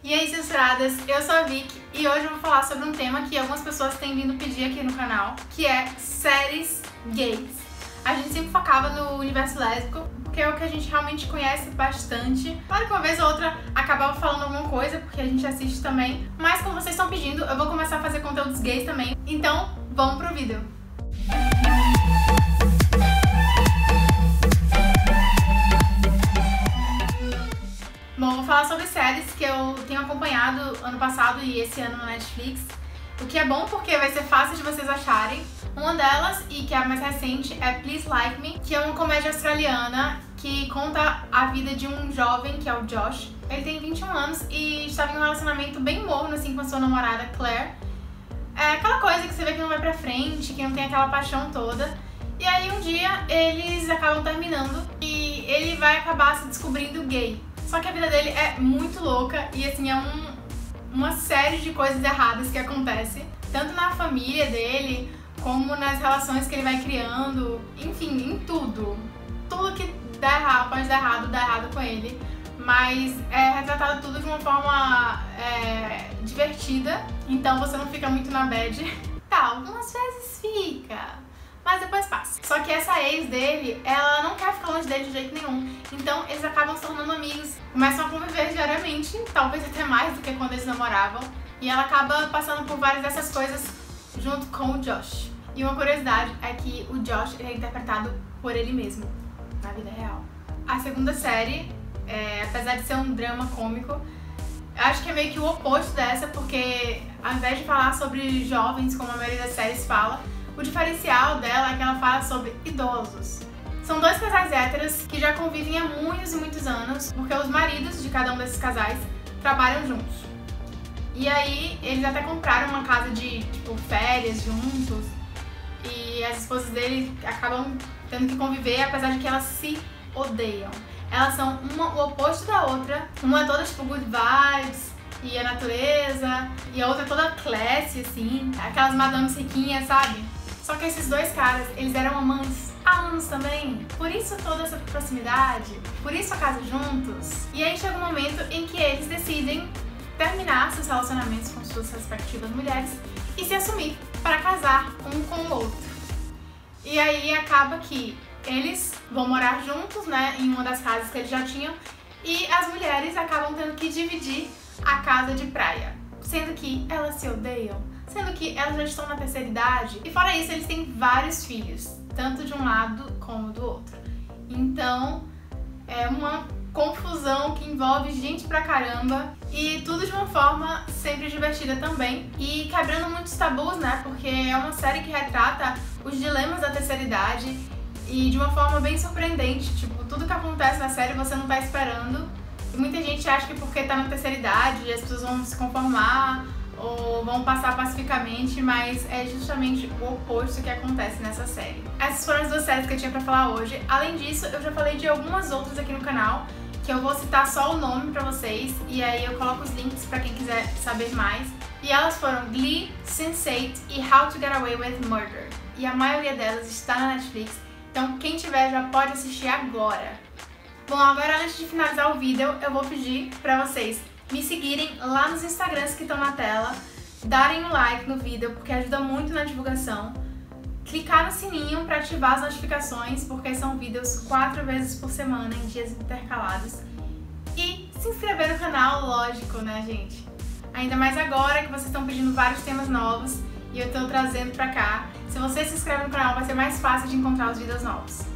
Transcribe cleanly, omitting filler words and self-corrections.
E aí, censuradas, eu sou a Vic e hoje eu vou falar sobre um tema que algumas pessoas têm vindo pedir aqui no canal, que é séries gays. A gente sempre focava no universo lésbico, porque é o que a gente realmente conhece bastante. Claro que uma vez ou outra acabava falando alguma coisa, porque a gente assiste também, mas como vocês estão pedindo, eu vou começar a fazer conteúdos gays também. Então, vamos pro vídeo! Bom, vou falar sobre séries que eu tenho acompanhado ano passado e esse ano na Netflix. O que é bom porque vai ser fácil de vocês acharem. Uma delas, e que é a mais recente, é Please Like Me, que é uma comédia australiana que conta a vida de um jovem, que é o Josh. Ele tem 21 anos e estava em um relacionamento bem morno assim com a sua namorada Claire. É aquela coisa que você vê que não vai pra frente, que não tem aquela paixão toda. E aí um dia eles acabam terminando e ele vai acabar se descobrindo gay. Só que a vida dele é muito louca e assim, é uma série de coisas erradas que acontece, tanto na família dele, como nas relações que ele vai criando, enfim, em tudo. Tudo que dá errado, pode dar errado com ele, mas é retratado tudo de uma forma divertida, então você não fica muito na bad. Tá, algumas vezes fica, mas depois passa. Só que essa ex dele, ela não quer ficar longe dele de jeito nenhum. Então eles acabam se tornando amigos, começam a conviver diariamente, talvez até mais do que quando eles namoravam. E ela acaba passando por várias dessas coisas junto com o Josh. E uma curiosidade é que o Josh ele é interpretado por ele mesmo, na vida real. A segunda série, apesar de ser um drama cômico, eu acho que é meio que o oposto dessa, porque ao invés de falar sobre jovens, como a maioria das séries fala, o diferencial dela é que ela fala sobre idosos. São dois casais héteros que já convivem há muitos e muitos anos, porque os maridos de cada um desses casais trabalham juntos. E aí eles até compraram uma casa de férias juntos, e as esposas dele acabam tendo que conviver, apesar de que elas se odeiam. Elas são uma o oposto da outra, uma é toda good vibes e a natureza, e a outra é toda classe, assim, aquelas madames riquinhas, sabe? Só que esses dois caras, eles eram amantes há anos também. Por isso toda essa proximidade, por isso a casa juntos. E aí chega um momento em que eles decidem terminar seus relacionamentos com suas respectivas mulheres e se assumir para casar um com o outro. E aí acaba que eles vão morar juntos, né, em uma das casas que eles já tinham, e as mulheres acabam tendo que dividir a casa de praia, sendo que elas se odeiam, sendo que elas já estão na terceira idade, e fora isso eles têm vários filhos, tanto de um lado como do outro. Então é uma confusão que envolve gente pra caramba, e tudo de uma forma sempre divertida também, e quebrando muitos tabus, né, porque é uma série que retrata os dilemas da terceira idade e de uma forma bem surpreendente. Tipo, tudo que acontece na série você não tá esperando, e muita gente acha que porque tá na terceira idade as pessoas vão se conformar ou vão passar pacificamente, mas é justamente o oposto que acontece nessa série. Essas foram as duas séries que eu tinha pra falar hoje. Além disso, eu já falei de algumas outras aqui no canal, que eu vou citar só o nome pra vocês, e aí eu coloco os links pra quem quiser saber mais. E elas foram Glee, Sense8 e How to Get Away with Murder. E a maioria delas está na Netflix, então quem tiver já pode assistir agora. Bom, agora antes de finalizar o vídeo, eu vou pedir pra vocês me seguirem lá nos Instagrams que estão na tela, darem um like no vídeo, porque ajuda muito na divulgação, clicar no sininho para ativar as notificações, porque são vídeos 4 vezes por semana, em dias intercalados, e se inscrever no canal, lógico, né, gente? Ainda mais agora que vocês estão pedindo vários temas novos e eu estou trazendo pra cá. Se você se inscreve no canal, vai ser mais fácil de encontrar os vídeos novos.